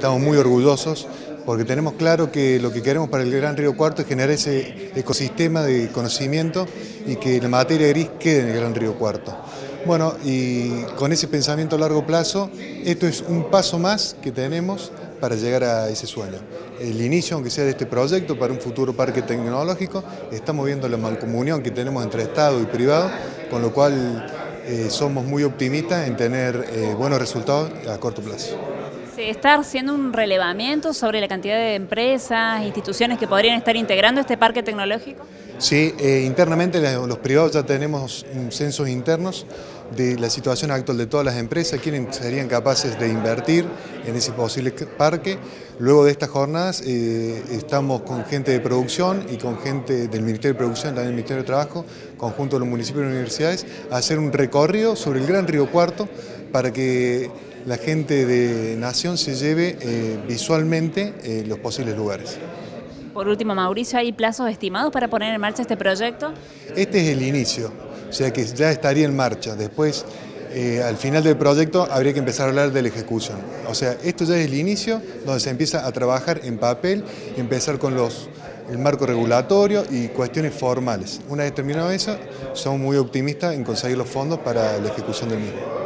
Estamos muy orgullosos porque tenemos claro que lo que queremos para el Gran Río Cuarto es generar ese ecosistema de conocimiento y que la materia gris quede en el Gran Río Cuarto. Bueno, y con ese pensamiento a largo plazo, esto es un paso más que tenemos para llegar a ese sueño. El inicio, aunque sea de este proyecto, para un futuro parque tecnológico, estamos viendo la mancomunión que tenemos entre Estado y privado, con lo cual somos muy optimistas en tener buenos resultados a corto plazo. ¿Se está haciendo un relevamiento sobre la cantidad de empresas, instituciones que podrían estar integrando este parque tecnológico? Sí, internamente los privados ya tenemos censos internos de la situación actual de todas las empresas, quienes serían capaces de invertir en ese posible parque. Luego de estas jornadas estamos con gente de producción y con gente del Ministerio de Producción, también del Ministerio de Trabajo, conjunto de los municipios y universidades, a hacer un recorrido sobre el Gran Río Cuarto para que la gente de Nación se lleve visualmente los posibles lugares. Por último, Mauricio, ¿hay plazos estimados para poner en marcha este proyecto? Este es el inicio, o sea que ya estaría en marcha. Después, al final del proyecto, habría que empezar a hablar de la ejecución. O sea, esto ya es el inicio, donde se empieza a trabajar en papel y empezar con el marco regulatorio y cuestiones formales. Una vez terminado eso, somos muy optimistas en conseguir los fondos para la ejecución del mismo.